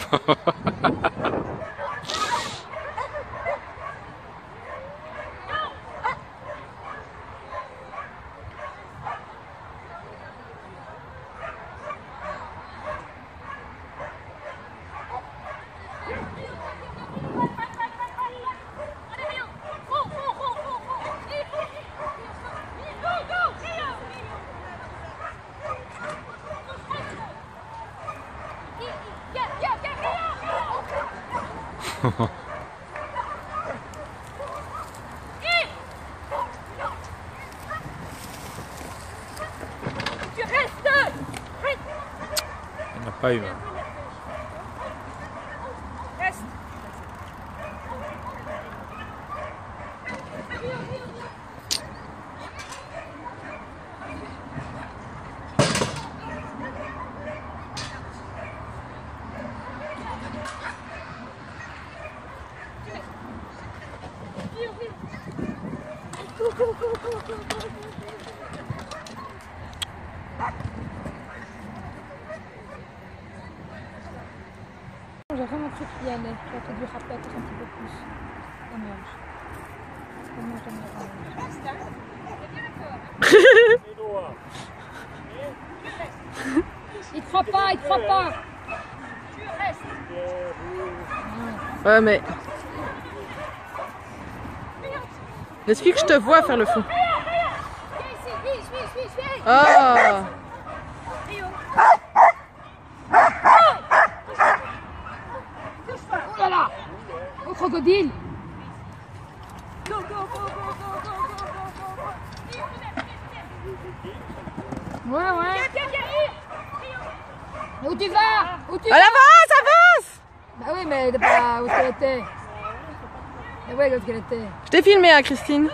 Tu restes. Il n'y en a pas eu. Reste. J'ai vraiment cru qu'il y allait. J'aurais peut-être dû rappeler un petit peu plus. Dommage. Il te croit pas, il te croit pas. Tu restes. Ouais, mais... N'explique que je te vois faire le fou. Ah. Oh là là. Au crocodile. Ouais. Où tu vas? Où tu vas? Elle avance, avance! Bah oui, mais pas où qu'elle était. Mais ouais, où qu'elle était. Je t'ai filmé, hein, Christine.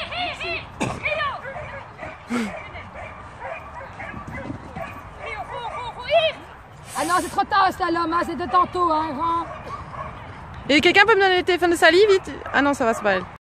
Ah non, c'est trop tard, slalom, hein, c'était tantôt, hein, rentre. Et quelqu'un peut me donner le téléphone de Sally, vite? Ah non, ça va, c'est pas elle.